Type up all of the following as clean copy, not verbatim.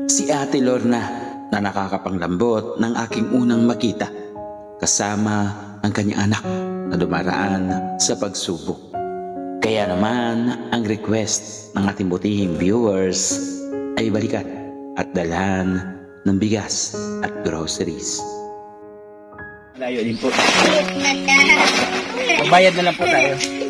Si Ate Lorna na nakakapanglambot ng aking unang makita kasama ang kanyang anak na dumaraan sa pagsubok. Kaya naman ang request ng ating butihing viewers ay balikan at dalhan ng bigas at groceries. Malayo din po. Magbayad na lang po tayo.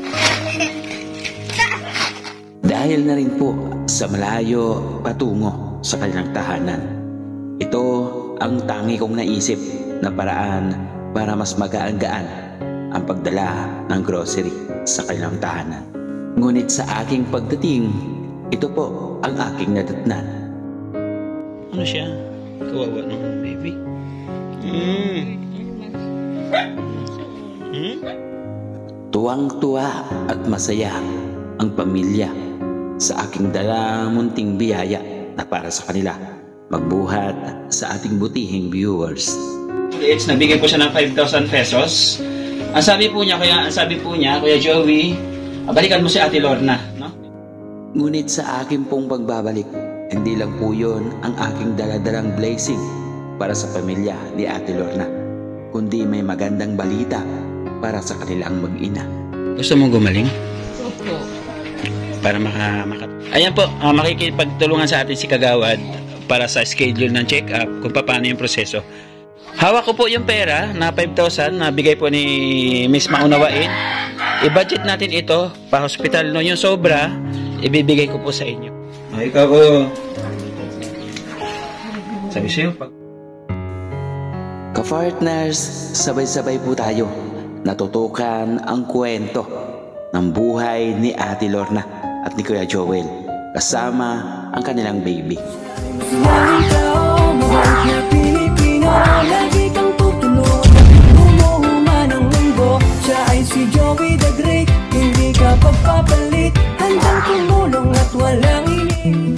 Dahil na rin po sa malayo patungo sa kanilang tahanan, ito ang tangi kong naisip na paraan para mas magaan-gaan ang pagdala ng grocery sa kanilang tahanan. Ngunit sa aking pagdating, ito po ang aking nadatnan. Ano siya? Kawawa ng baby. Tuwang-tuwa at masaya ang pamilya sa aking dala munting biyaya na para sa kanila magbuhat sa ating butihing viewers. It's nabigay po siya ng 5,000 pesos. Ang sabi po niya, Kuya Joey, balikan mo si Ate Lorna, no? Ngunit sa aking pong pagbabalik, hindi lang po yun ang aking daladalang blessing para sa pamilya ni Ate Lorna, kundi may magandang balita para sa kanilang mag-ina. Gusto mong gumaling? Opo. Para Ayan po, makikipagtulungan sa atin si Kagawad para sa schedule ng check-up kung paano yung proseso. Hawak ko po yung pera na 5,000 na bigay po ni Miss Maunawain. I-budget natin ito pa hospital, no? Yung sobra, ibibigay ko po sa inyo. Ay, ikaw ko. Sabi sa'yo, Ka-partners, sabay-sabay po tayo natutukan ang kwento ng buhay ni Ate Lorna at ni Kuya Joel kasama ang kanilang baby. Lagi kang tutulog, umuhuman ang mundo. Siya ay si Joey the Great, hindi ka pagpapalit. Handang tumulong at walang inis.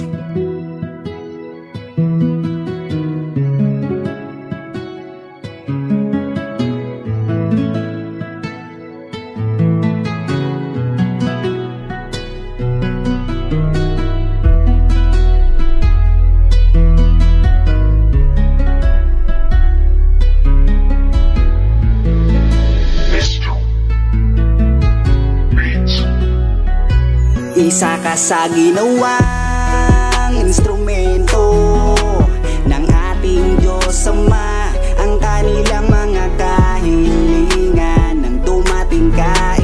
Isa ka sa ginawang instrumento ng ating Diyos Ama. Ang kanilang mga kahilingan nang dumating ka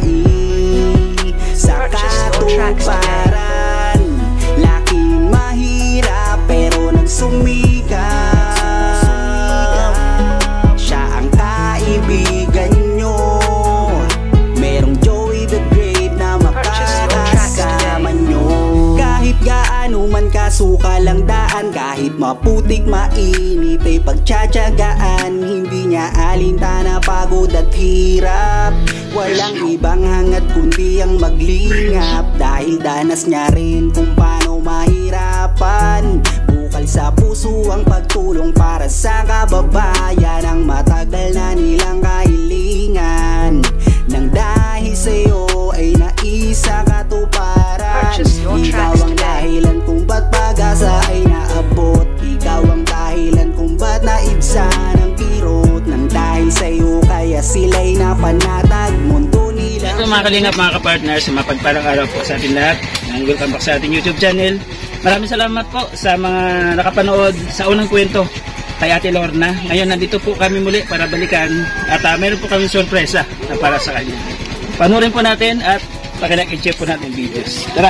sa katuparan. Laking mahirap pero nagsumikap. Siya ang kaibigan nyo. Merong Joey the Great na makakasama nyo. Kahit gaano man kasuka lang daan, kahit maputik mainit ay pagtsatsagaan. Hindi niya alintana pagod at hirap. Walang ibang hangad kundi ang maglingap. Dahil danas niya rin kung paano mahirapan. Bukal sa puso ang pagtulong para sa kababayan. Ang matagal na nilang kahilingan nang dahil sa'yo ay naisa katuparan. Ikaw ang dahilan kung ba't pag-asa ay naabot. Ikaw ang dahilan kung ba't naibsa ng kirot. Nang dahil sa'yo kaya sila'y napanatag. Mundo nila. Ito mga kalingap, mga kapartners, mapagpalang araw po sa ating lahat. And welcome back sa ating YouTube channel. Maraming salamat po sa mga nakapanood sa unang kwento kay Ate Lorna. Ngayon nandito po kami muli para balikan at meron po kami sorpresa na para sa kanya. Panoorin po natin at pakilak-i-check po natin videos. Tara!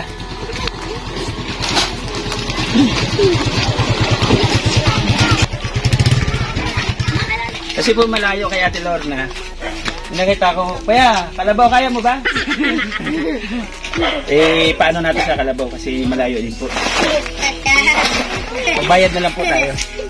Kasi po malayo kay Ate Lorna. Nakita ko, Kuya, Kalabaw, kaya mo ba? Paano natin sa Kalabaw kasi malayo din po. Magbayad na lang po tayo.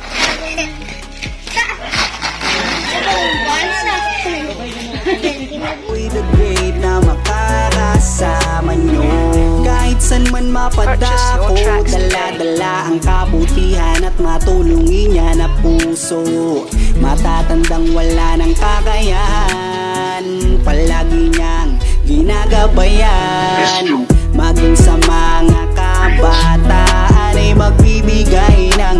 Joey the Great na makakasama nyo. Kahit san man mapadako, dala-dala ang kabutihan at matulungin niya na puso. Matatandang wala ng kakayahan, palagi niyang ginagabayan. Maging sa mga kabataan ay magbibigay ng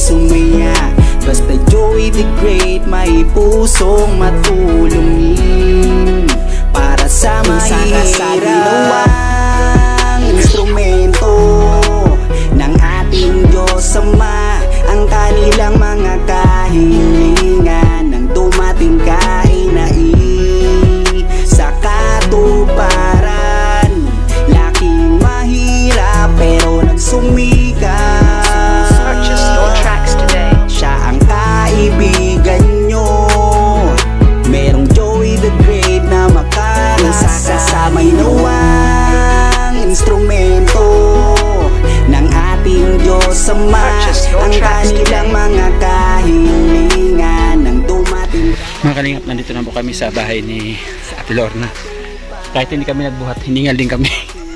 sumaya. Basta Joey the Great, may pusong matulungin para sa mahirap. Instrumento ng ating Diyos Ama, ang kanilang mga kahilingan nang dumating kainai sa katuparan. Laking mahirap pero nagsumikap. Purchase your tracks today. Siya ang kaibigan nyo. Merong Joey the Great na makakasamay nawang instrumento ng ating Diyos Ama, ang kanilang mga kahilingan nang dumating. Mga kalingap, nandito na po kami sa bahay ni Ate Lorna. Kahit hindi kami nagbuhat, hiningal din kami.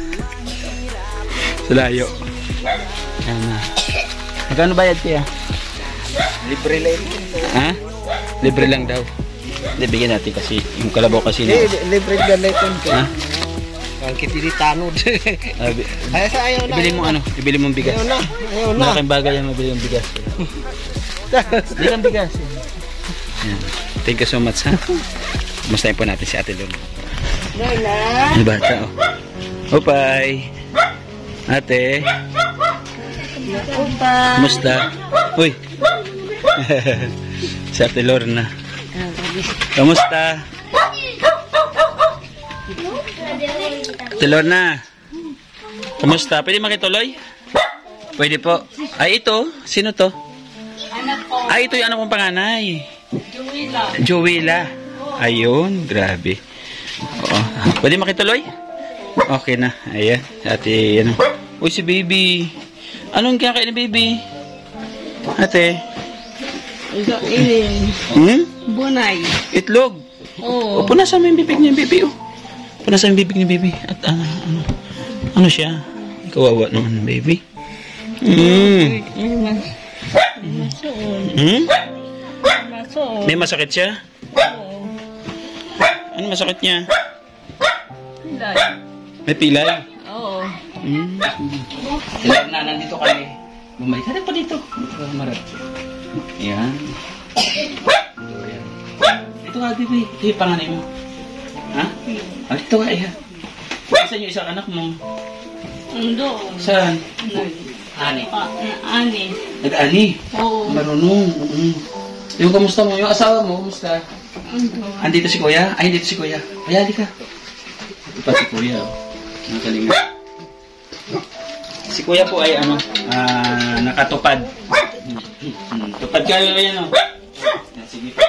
Sa layo. Ayan na. Magkano bayad kaya? Libre lang. Ha? Libre lang daw. Hindi, bigyan natin kasi yung kalabaw kasi na. Libre ka lang ito. Ha? Ang kitiritanod. Ay, sa ayaw na. Ibili mo ano? Ibili mong bigas. Ayaw na. Ayaw na. Malaking bagay yung mabili yung bigas. Hindi lang bigas. Ayan. Thank you so much, ha? Kumustahin po natin si Ate Lorna. Ano bata, oh. Hopay. Ate. Kumusta? Uy. Si Ate Lorna. Kamusta? Ate Lorna. Kamusta? Pwede makituloy? Pwede po. Ay, ito. Sino to? Ay, ito yung anak kong panganay. Joella. Ayun, grabe. Oo. Pwede makituloy? Okay na. Ayan. Ate, ano. Uy, si baby. Anong kakain ni baby? Ate. Bunay. Itlog. Oo. O, punasan mo yung bibig niya, baby. Oh. Punasan yung bibig ni baby. At ano siya? Kawawa naman, baby. May masakit siya? Ano masakit niya? Pilay. May pilay? Oo. Ilan na nandito kami. Bumalik ka pa dito. Marap. Ayan. Ito ka, baby. Ito yung panganay mo. Ha? Ah, ito ka, iya. Saan yung isang anak mo? Doon. Saan? Ani. Ani. Nag-ani? Oo. Marunong. Yung kamusta mo? Yung asawa mo, kamusta? Andito si Kuya? Ay, andito si Kuya. Ay, hali ka. Ito pa si Kuya. Nakalinga. Si Kuya po ay ano, nakatupad. Tupad kayo yan, no? Sige po.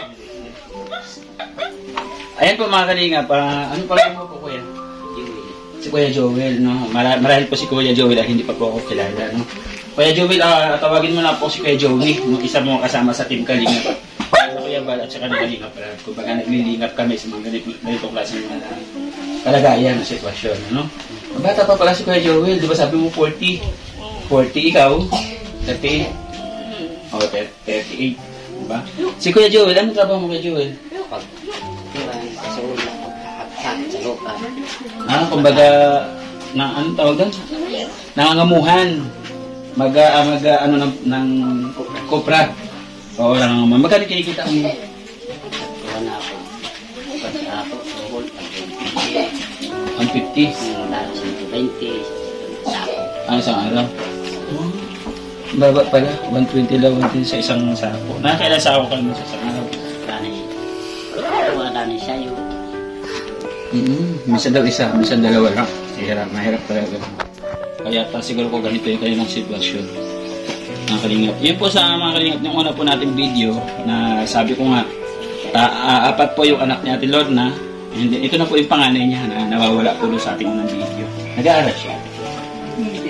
Ayan po mga kalingap. Ano pala mo po, Kuya? Si Kuya Joel, no? Marahil po si Kuya Joel ay hindi pa po ako kilala, no? Kuya Joel, tawagin mo na po si Kuya Joey, yung isa mo kasama sa team Kalingap. Kuya Bal at saka ng Kalingap. Kumbaga naglilingap kami sa mga ganitong klase ng kalagayan na sitwasyon, no? Bata pa pala si Kuya Joel, di ba sabi mo 40? 40 ikaw? 30? O, 38. Diba? Si Kuya Joel, anong trabaho mo Kuya Joel? Kumbaga, anong tawag doon? Nangangamuhan. Ano ng kopra. Oo, nangangamuhan. Magkano kinikita mo? Ang 50? Ano isang araw? Baba pala, 120 lang din sa isang sako. Nakakailan sako ka naman sa isang araw? Wala na siya yun. Minsan daw isa, minsan dalawa lang. Mahirap talaga. Kaya siguro ko ganito yung kanilang sitwasyon. Mga kalingap. Yun po sa mga kalingap, yung una po nating video na sabi ko nga, apat po yung anak ni Ate Lorna. Ito na po yung panganay niya na nawawala po sa ating unang video. Nag-aaral siya? Hindi.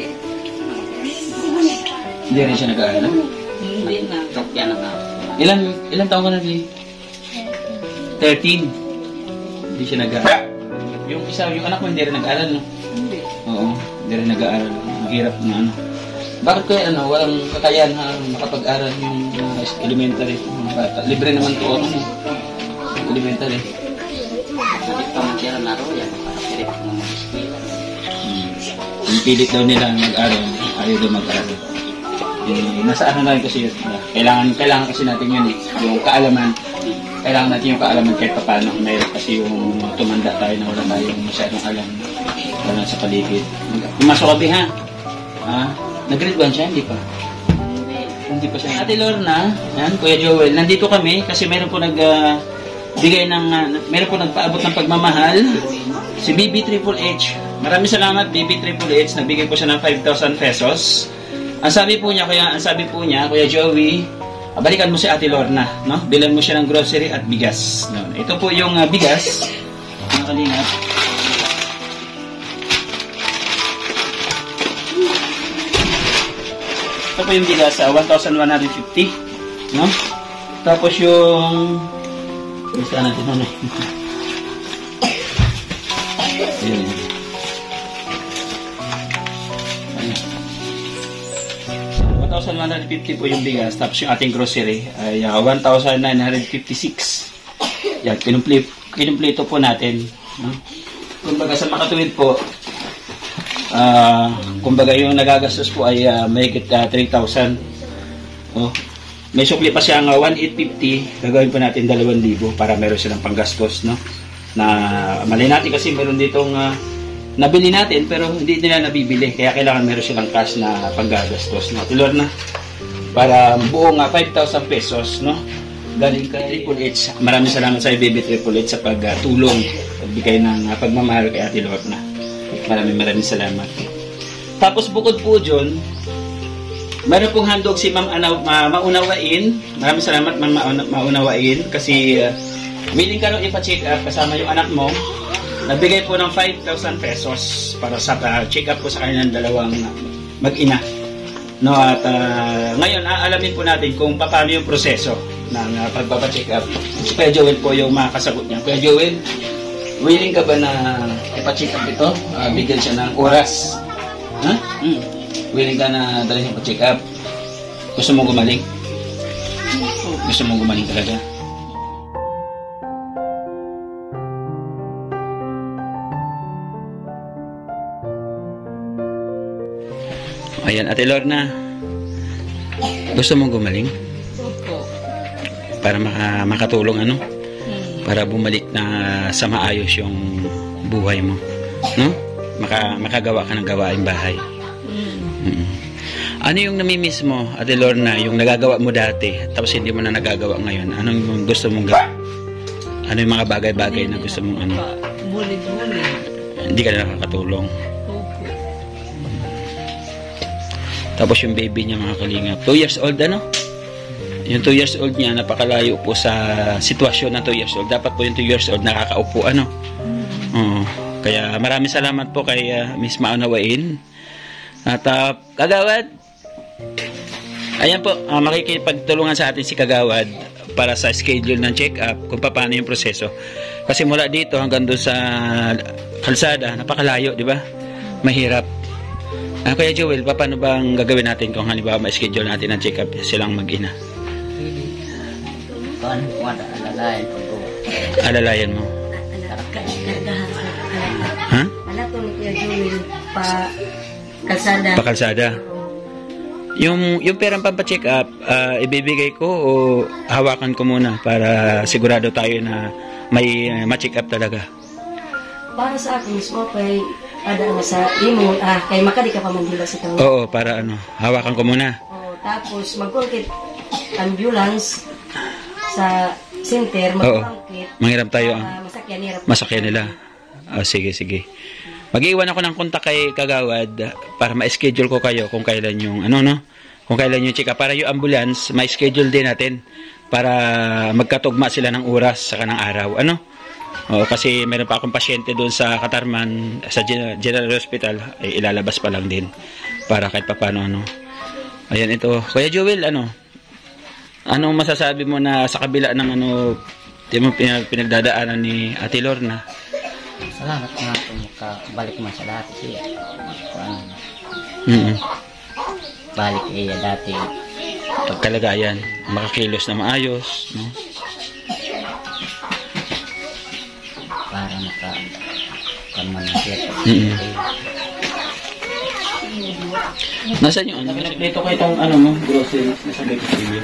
Hindi rin siya nag-aaral? Hindi na. Tokya na nga. Ilang taon ka na, Lee? 13. Hindi siya nag-aaral. Yung isa, yung anak mo hindi rin nag-aaral, no? Hindi. Oo, hindi rin nag-aaral. Mahirap na ano. Bakit kaya walang kakayahan na makapag-aral yung elementary, mga bata? Libre naman to, elementary. Pamantira na ro yan. Pagkakirit ng mga eskwela. Yung pilit daw nila mag-aral, ayaw daw mag-aral. nasa ano na rin kasi yun. Kailangan kasi natin yun eh. Yung kaalaman. Kailangan natin yung kaalaman kahit paano. Mayroon kasi yung tumanda tayo na wala tayong masyadong alam. Wala sa paligid. Pumasok ka, ha? Nag-grade 1 siya? Hindi pa. Hindi pa siya. Ate Lorna, yan, Kuya Joel, nandito kami kasi meron po meron po nagpaabot ng pagmamahal. Si BB Triple H. Maraming salamat, BB Triple H. Nagbigay po siya ng 5,000 pesos. Ang sabi po niya, Kuya Joey, balikan mo si Ate Lorna, no? Bilan mo siya ng grocery at bigas. No? Ito po yung bigas. Mga kalingap. Ito po yung bigas, 1,150, no? Tapos yung basta natin ano. Ayan. 1,150 po yung bigas. Tapos yung ating grocery ay 1,956. Yan, kinumpleto po natin. No? Kumbaga sa makatuwid po, kumbaga yung nagagastos po ay mahigit 3,000. Oh. May sukli pa siyang 1,850. Gagawin po natin 2,000 para meron silang panggastos, no? Na mali natin kasi meron ditong nabili natin pero hindi nila nabibili. Kaya kailangan meron silang cash na panggagastos, no? Tulad na para buong 5,000 pesos, no? Galing kay Triple H. Maraming salamat sa BB Triple H sa pagtulong, pagbigay ng pagmamahal kay Ate Lorna. Maraming salamat. Tapos bukod po dyan, meron pong handog si Ma'am Maunawain. Maraming salamat Ma'am Maunawain kasi willing ka raw ipa-check up kasama yung anak mo. Nagbigay po ng 5,000 pesos para sa check up po sa kanilang dalawang mag-ina. No, at ngayon aalamin po natin kung paano yung proseso ng pagpapa-check up. Si Kuya Joel po yung makakasagot niya. Kuya Joel, willing ka ba na ipa-check up ito? Bigyan siya ng oras. Ha? Willing ka na dalhin pa-check up? Gusto mo gumaling? Gusto mo gumaling talaga? Ayan, Ate Lorna. Gusto mong gumaling? Opo. Para makatulong ano? Para bumalik na sa maayos yung buhay mo. No? Makagawa ka ng gawaing bahay. Ano yung namimiss mo, Ate Lorna, yung nagagawa mo dati, tapos hindi mo na nagagawa ngayon? Anong gusto mong gawin? Ano yung mga bagay-bagay na gusto mong ano? Buli-buli. Hindi ka na nakakatulong. Opo. Tapos yung baby niya, mga kalingap, 2 years old, ano? Yung 2 years old niya, napakalayo po sa sitwasyon na 2 years old. Dapat po yung 2 years old nakakaupo, ano? Kaya maraming salamat po kay Miss Maunawain. At Kagawad, ayan po, makikipagtulungan sa atin si Kagawad para sa schedule ng check-up kung paano yung proseso. Kasi mula dito hanggang doon sa kalsada, napakalayo, di ba? Mahirap. Kuya Joel, paano bang gagawin natin kung halimbawa ma-schedule natin ang check-up silang mag-ina? Alalayan ko po. Alalayan mo? Ha? Anak ko ni Kuya Joel pa kalsada. Pakalsada. Yung perang pampacheck up, ibibigay ko o hawakan ko muna para sigurado tayo na may ma-check up talaga. Para sa akin mismo kay ada na sa imo kay makadi ka pa man dila sa tawo. Oo, para ano, hawakan ko muna. Tapos magkongkit ambulance sa center, magkongkit. Manghiram tayo masakyan nila. Sige. Mag-iwan ako ng kontak kay Kagawad para ma-schedule ko kayo kung kailan yung kung kailan yung check up para yung ambulance ma-schedule din natin para magkatugma sila ng oras sa kanang araw. Kasi meron pa akong pasyente doon sa Katarman sa General Hospital, ilalabas pa lang din para kahit paano Ayan ito. Kuya Joel, anong masasabi mo na sa kabila ng pinagdadaanan ni Ate Lorna? Salamat nga kung makabalik mo sa dati siya. Balik dati. Pagkalagayan, makakilos na maayos, no? Para makakamang siya. Nasaan yung ano? Dito ko itong ano mo, groceries. Nasabay ko sa iyo.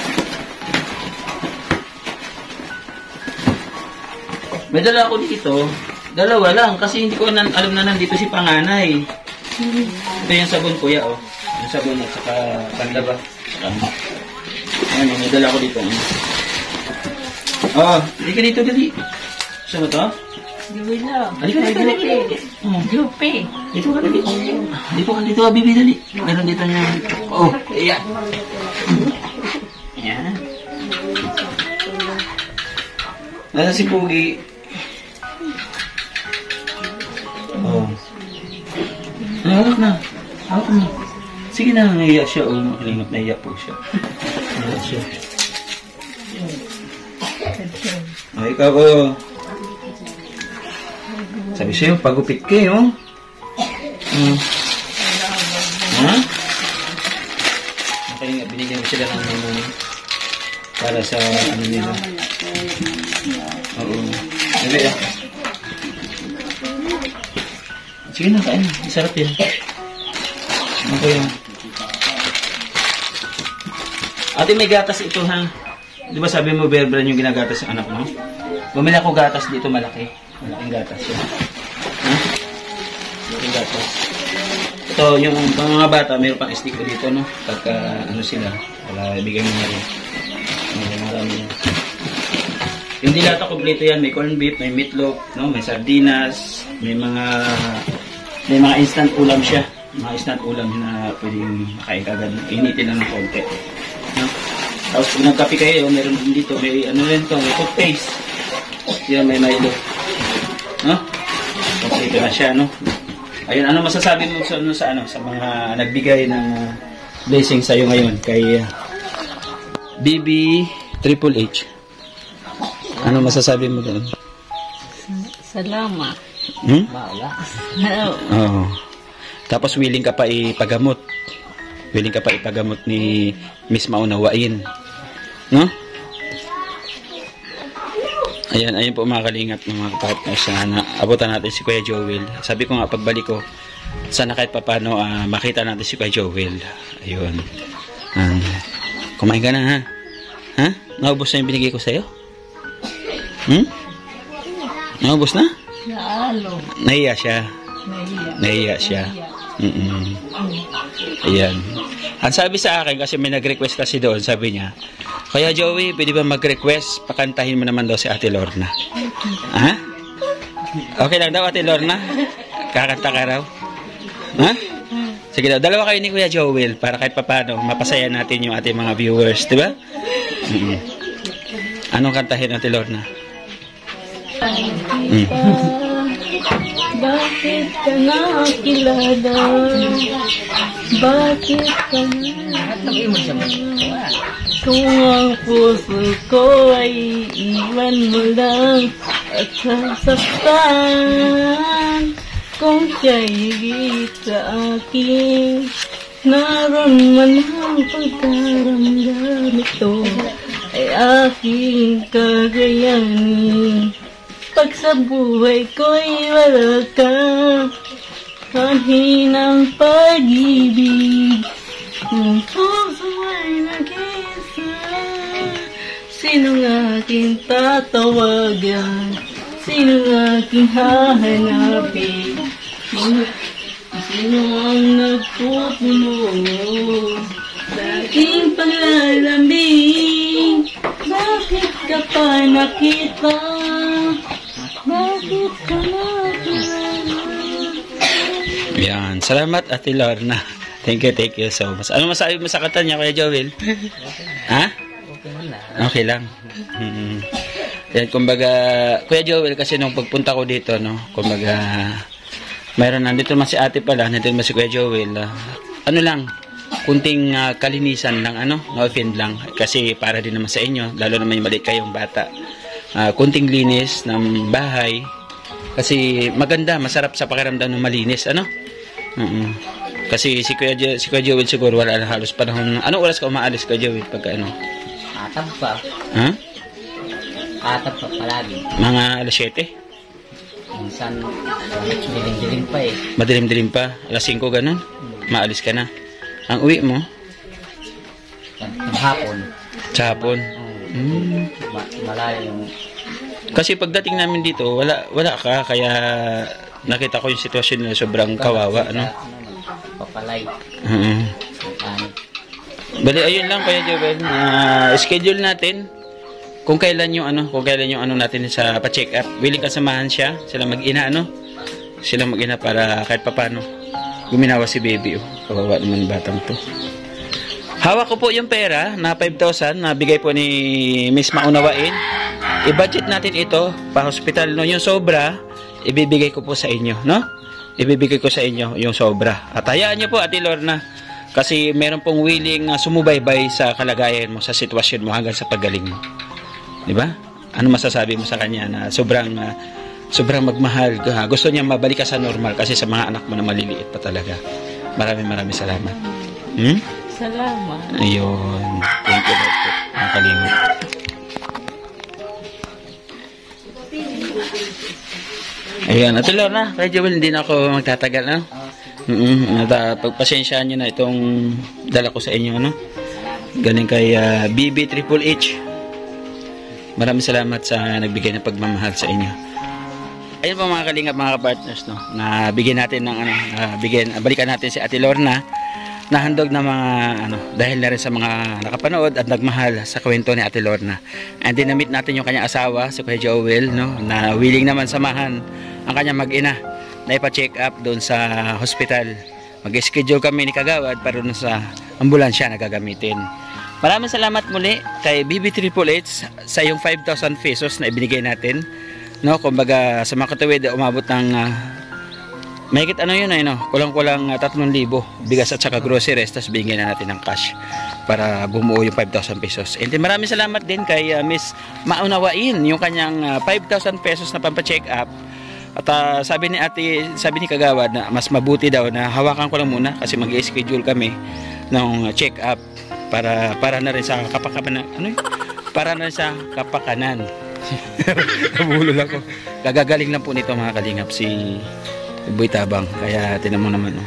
May dala ako dito. Dalawa lang kasi hindi ko alam na nandito si panganay. Ito yung sabon kuya oh. Yung sabon at saka pandaba. Ayan, may dala ako dito. Oh, hindi ka dito dali. Gusto mo to? Gawin lang. Halika dito, dali. Jupe. Dito ka dali. Dito ka bibi dali. Meron dito niya. Oh, iya. Ayan. Nasa si Pugi. Oh. Hawak na. Hawak na. Sige na, naiya siya. Oh, makalingap, naiya po siya. Naiya siya. Ay, ikaw oh. Sabi sa'yo, pagupit kayo. Ha? Makalingap, binigyan ko sila ng para sa ano nila. Oo. Sabi ah. Sige na, kain. Masarap yan. Ano ko yan? Ate, may gatas ito ha. Di ba sabi mo, Bear Brand yung ginagatas ng anak mo? Bumili ako gatas dito, malaki. Malaking gatas yan. Ha? Malaking gatas. Ito, yung mga bata, mayroon pang stick ko dito, no? Pagka, ano sila, wala, ibigay mo na rin. Marami. Yung dilata kompleto yan, may corned beef, may meatloaf, no? May sardinas, may mga instant ulam siya. Mga instant ulam na pwedeng makain kagad. Initin lang ng konti. No? Tapos pag nagkape kayo, meron din dito, may ano rin to, may toothpaste. Yan, may Milo. No? Kompleto na siya, no? Ayun, ano masasabi mo sa mga nagbigay ng blessing sa'yo ngayon kay BB Triple H? Ano masasabi mo doon? Salamat. Wala. Oo. Tapos willing ka pa ipagamot. Willing ka pa ipagamot ni Miss Maunawain. No? Ayan po mga kalingap ng mga partners. Sana abutan natin si Kuya Joel. Sabi ko nga pagbalik ko, sana kahit papano makita natin si Kuya Joel. Ayun. Kumain ka na ha? Ha? Naubos na yung binigay ko sa'yo? Naubos na? Naalo. Nahiya siya. Nahiya siya. Ayan. Ang sabi sa akin, kasi may nag-request kasi doon, sabi niya, Kaya Joey, pwede ba mag-request? Pakantahin mo naman daw si Ate Lorna. Ha? Okay lang daw Ate Lorna? Kakanta ka raw? Ha? Sige daw, dalawa kayo ni Kuya Joel para kahit papano mapasaya natin yung ating mga viewers, di ba? Anong kantahin Ate Lorna? Bakit ka nakilala? Bakit ka nakilala? Kung ang puso ko ay iwan mo lang at sasaktan, kung siya'y higit sa akin, naroon man ang pagkaramdam ito ay aking kagayanin. Pag sa buhay ko'y wala ka, kahinang pag-ibig, kung puso ay nag-isa, sinong aking tatawagan, sinong aking hahanapin, sino ang nagpupuno sa aking paglalambing, bakit ka pa nakita? Bakit ka nakilala? Yan. Salamat Ate Lorna. Thank you so much. Ano masabi mo sa kanta niya, Kuya Joel? Ha? Okay lang. Yan, kumbaga, Kuya Joel, kasi nung pagpunta ko dito, no, kumbaga, mayroon nandito naman si ate pala, nandito naman si Kuya Joel. Ano lang, kunting kalinisan lang, no offend lang. Kasi para din naman sa inyo, lalo naman yung maliit kayong bata. Kunting linis ng bahay kasi maganda, masarap sa pakiramdam ng malinis, ano? Kasi si Kuya Joel siguro wala na halos panahon. Anong oras ka umaalis Kuya Joel pagka ano? Atab pa. Ha? Atab pa palagi. Mga alas 7? Minsan, dilim-dilim pa eh. Madilim-dilim pa? Alas 5 ganun? Maalis ka na. Ang uwi mo? Hapon. Sa hapon. Malayo yung Kasi pagdating namin dito, wala ka, kaya nakita ko yung sitwasyon na sobrang kawawa, ano? papalay. Bali, ayun lang Kuya Joel, schedule natin kung kailan yung ano natin sa pa-check up. Willing ka samahan sila mag-ina, sila mag-ina para kahit papano guminawa si baby, kawawa naman batang to. Hawak ko po yung pera na 5,000 na bigay po ni Miss Maunawain. I-budget natin ito pa hospital, no? Yung sobra ibibigay ko po sa inyo, no? Ibibigay ko sa inyo yung sobra. At hayaan niyo po, Ate Lorna, kasi meron pong willing sumubaybay sa kalagayan mo, sa sitwasyon mo hanggang sa paggaling mo. Di ba? Ano masasabi mo sa kanya na sobrang magmahal? Gusto niya mabalik ka sa normal kasi sa mga anak mo na maliliit pa talaga. Maraming salamat. Salamat. Ayun. Thank you, Dr. Nakalimot. Ayun. Ate Lorna, Kuya Joel, hindi na ako magtatagal, no? Pagpasensyaan nyo na itong dala ko sa inyo, no? Galing kay BB Triple H. Maraming salamat sa nagbigay ng pagmamahal sa inyo. Ayun po mga kalingap, mga partners, no? Na bigyan natin ng balikan natin si Ate Lorna na handog na mga dahil na rin sa mga nakapanood at nagmahal sa kwento ni Ate Lorna. And dinamit natin yung kanyang asawa, si Kuya Joel, no? Na willing naman samahan ang kanyang mag-ina na ipa-check up doon sa hospital. Mag-schedule kami ni Kagawad para doon sa ambulansya na gagamitin. Maraming salamat muli kay BB Triple H sa yung 5,000 pesos na ibinigay natin, no? Kumbaga sa mga katuwid umabot ng mahigit kulang-kulang 3,000 bigas at saka groceries, tapos bigyan na natin ng cash para bumuo yung 5,000 pesos. And then maraming salamat din kay Miss Maunawain, yung kanyang 5,000 pesos na pampa-check up. At sabi ni Kagawad na mas mabuti daw na hawakan ko lang muna kasi mag-schedule kami ng check up para na rin sa kapakanan. Para na rin sa kapakanan. Nabulol ako. Gagagaling lang po nito mga kalingap si Boy Tabang, kaya tinan mo naman.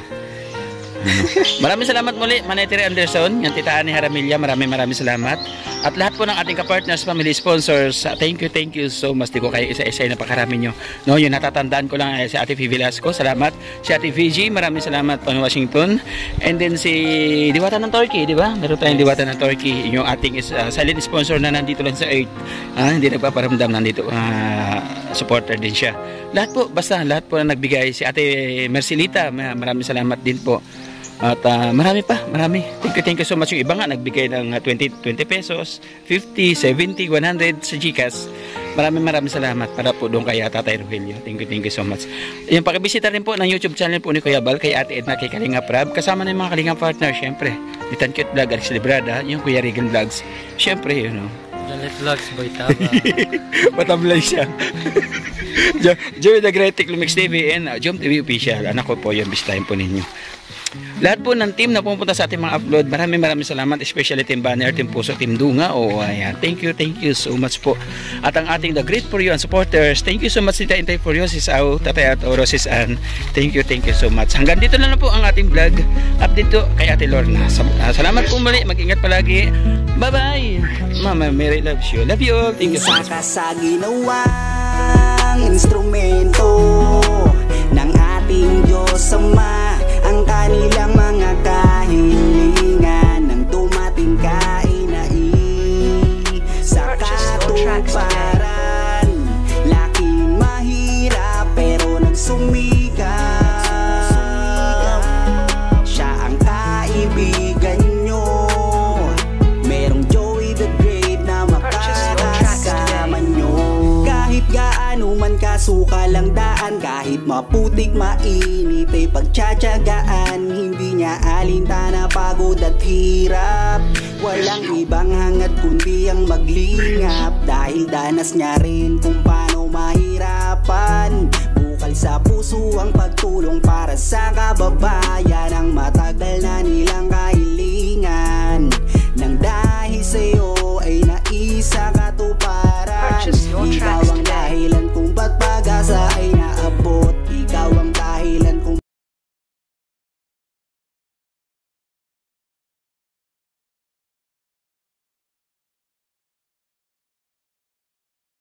Maraming salamat muli, Manetiri Anderson, yung titaan ni Haramilya. Maraming salamat. At lahat po ng ating kapartners, family sponsors, thank you so much. Di ko kayo isa-isa na pakarami nyo. No, yung natatandaan ko lang si Ate V. Velasco, salamat. Si Ate VG, maraming salamat po, Washington. And then si Diwata ng Turkey, di ba? Meron tayong Diwata ng Turkey, yung ating silent sponsor na nandito lang sa Earth. Hindi nagpaparamdam, nandito supporter din siya. Lahat po na nagbigay. Si Ate Mercilita, maraming salamat din po. At marami. Thank you so much. Yung iba nga nagbigay ng 20 pesos, 50, 70, 100 sa GCash. Maraming salamat para po doon kay Tatay Rogelio. Thank you so much. Yung pakibisita rin po ng YouTube channel po ni Kuya Bal, kay Ate Edna, kay Kalinga Prab, kasama ng mga Kalinga partner, syempre. Ni Tankit Vlog, Alex Librada, yung Kuya Regan Vlogs. Syempre, Janet Vlogs, Boy Tabang. Matablay siya. Joey the Great, Lumix TV, and Jom TV Official. Anak ko po yung bisitahin po ninyo. Lahat po ng team na pumunta sa ating mga upload, maraming salamat, especially Team Banner, Team Puso, Team Dunga. Ayan. Thank you so much po. At ang ating The Great For You and supporters, thank you so much Tita Intay For You, Sis Au, Tatay at Orosis Ann. Thank you so much. Hanggang dito na po ang ating vlog. Update to kay Ate Lorna. Salamat po muli. Mag-ingat palagi. Bye-bye. Mama Mary loves you. Love you all. Thank you so much. Sa ginawang instrumento ng ating Diyos Ama, ang kanilang mga kahilingan ng dumating kainai sa katuparan. Laking mahirap pero nagsumikap, siya ang kaibigan nyo. Merong Joey the Great na makakasama nyo. Kahit gaano man kasukal ang daan, kahit maputik mainit ay pagtsatsagaan, hindi niya alintana pagod at hirap. Walang ibang hangad kundi ang maglingap, dahil danas niya rin kung paano mahirapan. Bukal sa puso ang pagtulong para sa kababayan, ang matagal na nilang kahilingan. Nang dahil sa'yo ay naisa katuparan. Purchase your tracks